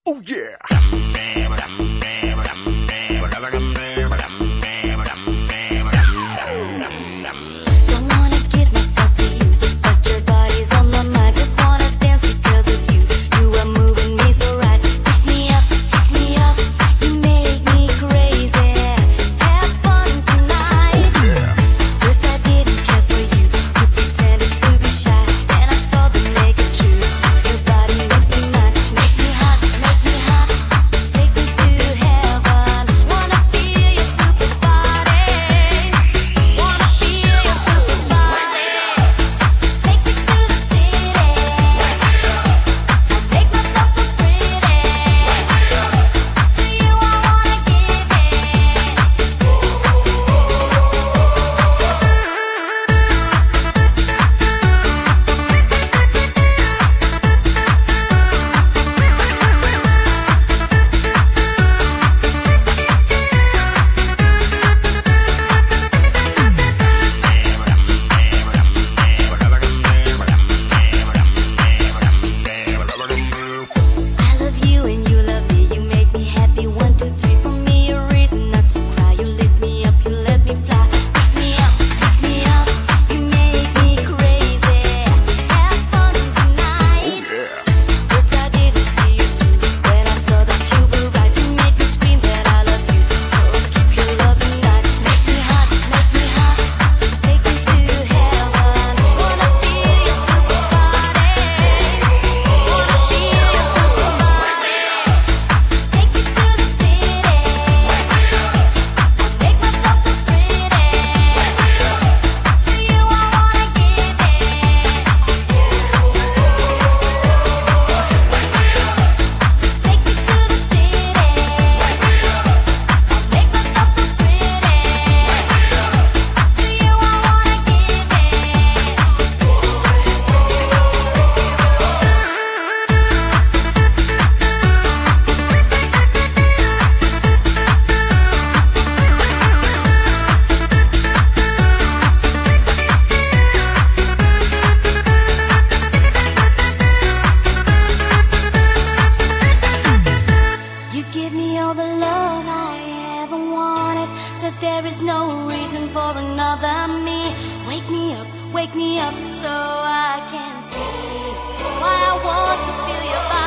Oh yeah. Don't wanna give myself to you, but your body's on my mind. Just wanna dance because of you. You are moving me so right. Pick me up, you make me crazy. Have fun tonight. First I didn't care for you. You pretended to be shy, and I saw the naked truth. Your body makes me mine. Make me hot, take me to heaven. Wanna feel your super body. Wanna feel your super body. Take me to the city. Make myself so pretty. To you I wanna give it. I love you and you love me. You make me happy. 1, 2, 3 for me, a reason not to cry. You lift me up, you let me fly. Pick me up, you make me crazy. Have fun tonight. First I didn't see you through. When I saw that you were right, you made me scream that I love you. So keep your love tonight. Make me hot, take me to heaven. Wanna feel your super body. Wanna feel your super body. Take me to the city. Make myself so pretty. To you I wanna give it. Take me to the city. Make myself so pretty. To you I wanna give it. You give me all the love I ever wanted, so there is no reason for another me. Wake me up, so I can see why I want to feel your body.